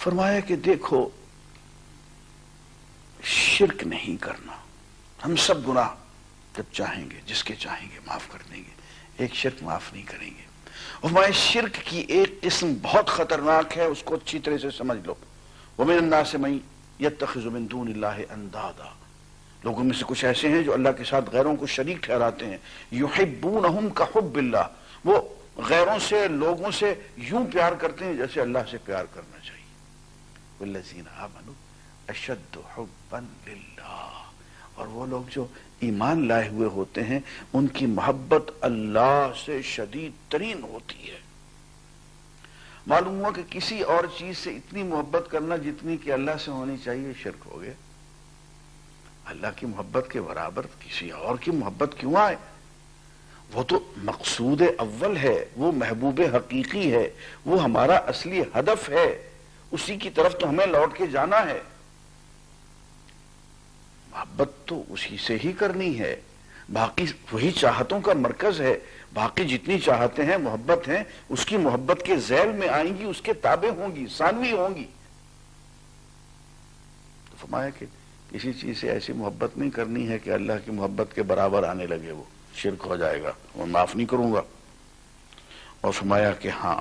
فرمایا کہ دیکھو شرک نہیں کرنا، ہم سب گناہ جب چاہیں گے جس کے چاہیں گے معاف کر دیں گے، ایک شرک معاف نہیں کریں گے۔ اور فرمایا شرک کی ایک قسم بہت خطرناک ہے، اس کو اچھی طرح سے سمجھ لو، وَمِنَ النَّاسِ مَن يَتَّخِذُ مِن دُونِ اللَّهِ أَندَادًا، لوگوں میں سے کچھ ایسے ہیں جو اللہ کے ساتھ غیروں کو شریک ٹھہراتے ہیں، يُحِبُّونَهُمْ كَحُبِّ اللَّهِ، وہ غیروں سے لوگوں سے یوں پیار کرتے ہیں جیسے اللہ سے پیار کرنا چاہیے، وَالَّذِينَ آمَنُوا أَشَدُّ حُبًّا لِلَّهِ، اور وہ لوگ جو ایمان لائے ہوئے ہوتے ہیں ان کی محبت اللہ سے شدید ترین ہوتی ہے۔ معلوم ہوا کہ کسی اور چیز سے اتنی محبت کرنا جتنی کہ اللہ سے ہونی چاہیے شرک ہو گیا۔ اللہ کی محبت کے برابر کسی اور کی محبت کیوں آئے؟ وہ تو مقصود اول ہے، وہ محبوب حقیقی ہے، وہ ہمارا اصلی ہدف ہے، اسی کی طرف تو ہمیں لوٹ کے جانا ہے۔ محبت تو اسی سے ہی کرنی ہے، باقی وہی چاہتوں کا مرکز ہے، باقی جتنی چاہتے ہیں محبت ہیں اس کی محبت کے ذیل میں آئیں گی، اس کے تابع ہوں گی، ثانوی ہوں گی۔ تو فرمایا کہ کسی چیز سے ایسی محبت نہیں کرنی ہے کہ اللہ کی محبت کے برابر آنے لگے، وہ شرک ہو جائے گا، وہ معاف نہیں کروں گا۔ اور فرمایا کہ ہاں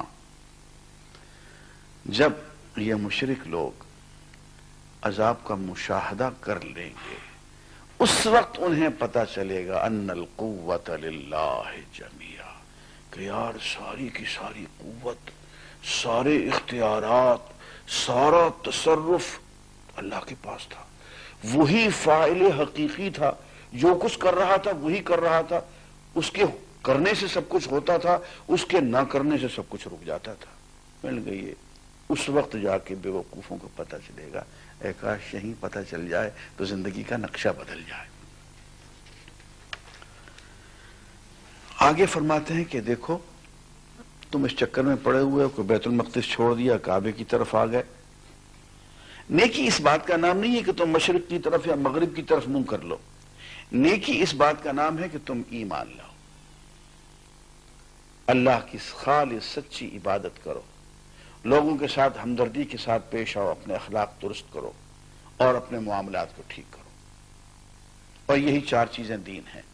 جب یہ مشرک لوگ عذاب کا مشاہدہ کر لیں گے اس وقت انہیں پتہ چلے گا ان القوت للہ جمیعا، کہ یار ساری کی ساری قوت، سارے اختیارات، سارا تصرف اللہ کے پاس تھا، وہی فاعل حقیقی تھا، جو کچھ کر رہا تھا وہی کر رہا تھا، اس کے کرنے سے سب کچھ ہوتا تھا، اس کے نہ کرنے سے سب کچھ رک جاتا تھا۔ مل گئی ہے، اس وقت جا کے بے وقوفوں کو پتہ چلے گا، اے کاش یہیں پتہ چل جائے تو زندگی کا نقشہ بدل جائے۔ آگے فرماتے ہیں کہ دیکھو تم اس چکر میں پڑے ہوئے ہو کہ بیت المقدس چھوڑ دیا، کعبے کی طرف آ گئے۔ نیکی اس بات کا نام نہیں ہے کہ تم مشرق کی طرف یا مغرب کی طرف منہ کر لو، نیکی اس بات کا نام ہے کہ تم ایمان لاؤ، اللہ کی خالص سچی عبادت کرو، لوگوں کے ساتھ ہمدردی کے ساتھ پیش آؤ، اپنے اخلاق درست کرو اور اپنے معاملات کو ٹھیک کرو، اور یہی چار چیزیں دین ہیں۔